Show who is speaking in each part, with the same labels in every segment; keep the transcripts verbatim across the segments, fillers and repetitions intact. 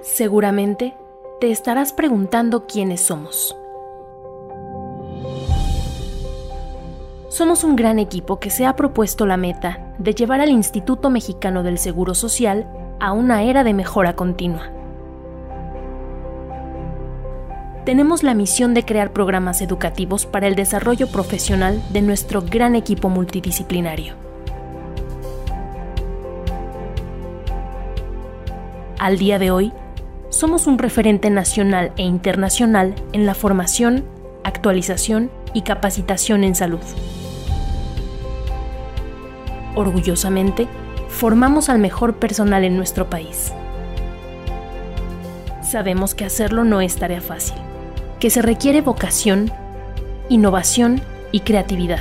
Speaker 1: Seguramente te estarás preguntando quiénes somos. Somos un gran equipo que se ha propuesto la meta de llevar al Instituto Mexicano del Seguro Social a una era de mejora continua. Tenemos la misión de crear programas educativos para el desarrollo profesional de nuestro gran equipo multidisciplinario. Al día de hoy, somos un referente nacional e internacional en la formación, actualización y capacitación en salud. Orgullosamente, formamos al mejor personal en nuestro país. Sabemos que hacerlo no es tarea fácil, que se requiere vocación, innovación y creatividad.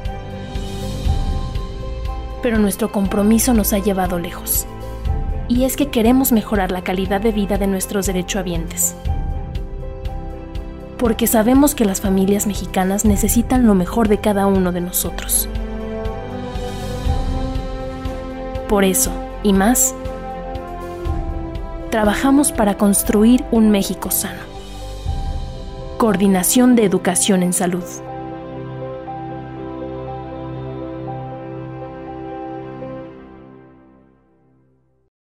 Speaker 1: Pero nuestro compromiso nos ha llevado lejos. Y es que queremos mejorar la calidad de vida de nuestros derechohabientes. Porque sabemos que las familias mexicanas necesitan lo mejor de cada uno de nosotros. Por eso, y más, trabajamos para construir un México sano. Coordinación de Educación en Salud.